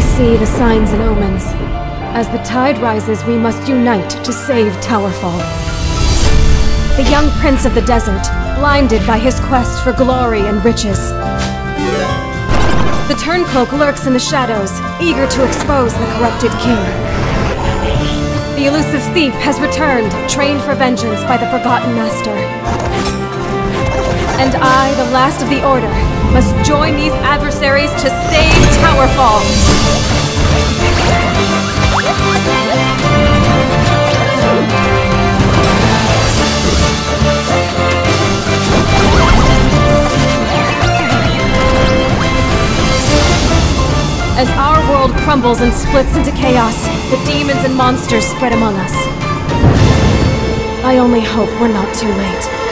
see the signs and omens. As the tide rises, we must unite to save TowerFall. The young prince of the desert, blinded by his quest for glory and riches. The Turncloak lurks in the shadows, eager to expose the corrupted king. The elusive thief has returned, trained for vengeance by the Forgotten Master. And I, the last of the Order, must join these adversaries to save TowerFall! As our world crumbles and splits into chaos, the demons and monsters spread among us. I only hope we're not too late.